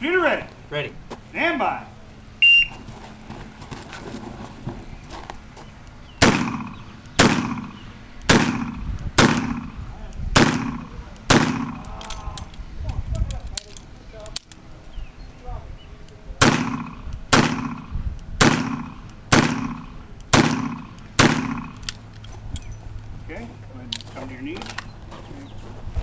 Computer ready. Ready. Stand by. Okay, go ahead and come to your knees.